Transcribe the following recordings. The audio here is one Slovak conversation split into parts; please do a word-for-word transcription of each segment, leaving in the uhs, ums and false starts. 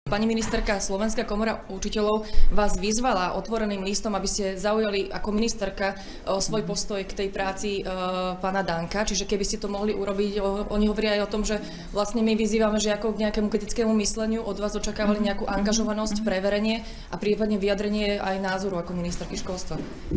Pani ministerka, Slovenská komora učiteľov vás vyzvala otvoreným listom, aby ste zaujali ako ministerka svoj postoj k tej práci pána Danka. Čiže keby ste to mohli urobiť, oni hovoria aj o tom, že vlastne my vyzývame, že ako k nejakému kritickému mysleniu od vás očakávali nejakú angažovanosť, preverenie a prípadne vyjadrenie aj názoru ako ministerky školstva.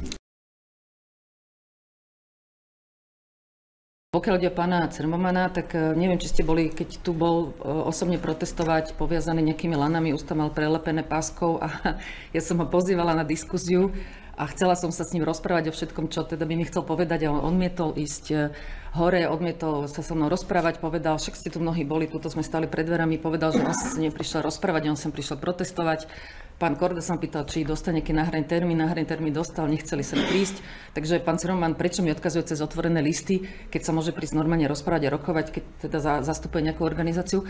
Pokiaľ ide o pána Cermomana, tak neviem, či ste boli, keď tu bol osobne protestovať, poviazaný nejakými lanami, ústa mal prelepené páskou a ja som ho pozývala na diskusiu a chcela som sa s ním rozprávať o všetkom, čo teda by mi chcel povedať, a on odmietol ísť hore, odmietol sa so mnou rozprávať, povedal, však ste tu mnohí boli, tuto sme stali pred dverami, povedal, že on sa neprišiel rozprávať, on sem prišiel protestovať. Pán Korda sa pýtal, či dostane nejaký náhradný termín, náhradný termín dostal, nechceli sa prísť. Takže pán Cermoman, prečo mi odkazuje cez otvorené listy, keď sa môže prísť normálne rozprávať a rokovať, keď teda zastupuje nejakú organizáciu?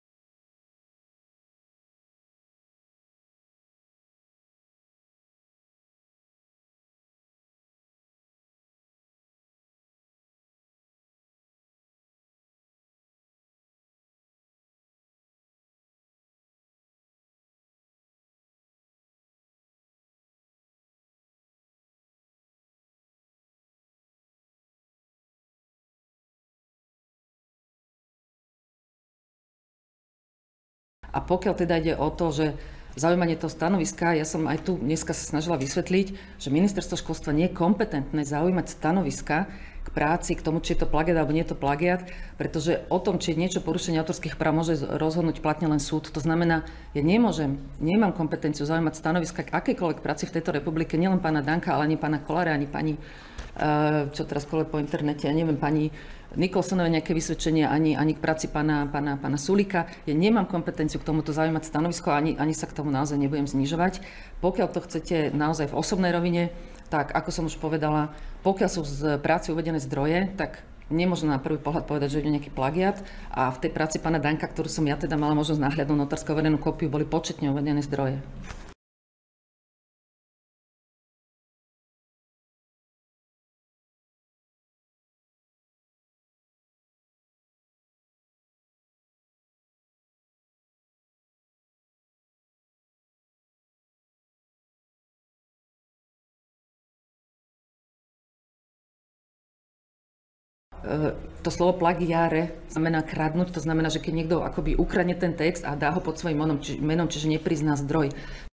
A pokiaľ teda ide o to, že zaujímanie toho stanoviska, ja som aj tu dneska sa snažila vysvetliť, že ministerstvo školstva nie je kompetentné zaujímať stanoviska k práci, k tomu, či je to plagiat alebo nie je to plagiat, pretože o tom, či je niečo porušenie autorských práv, môže rozhodnúť platne len súd. To znamená, ja nemôžem, nemám kompetenciu zaujímať stanoviska k akejkoľvek práci v tejto republike, nielen pána Danka, ale ani pána Kolára, ani pani, čo teraz koluje po internete, ja neviem, pani Nikolsonové nejaké vysvedčenia, ani, ani k práci pána, pána, pána Sulíka. Ja nemám kompetenciu k tomuto zaujímať stanovisko, ani, ani sa k tomu naozaj nebudem znižovať. Pokiaľ to chcete naozaj v osobnej rovine, tak ako som už povedala, pokiaľ sú z práce uvedené zdroje, tak nemôžem na prvý pohľad povedať, že je nejaký plagiat. A v tej práci pána Danka, ktorú som ja teda mala možnosť nahliadnúť notárskou overenú kópiu, boli početne uvedené zdroje. To slovo plagiare znamená kradnúť, to znamená, že keď niekto akoby ukradne ten text a dá ho pod svojím menom, či, menom čiže neprizná zdroj.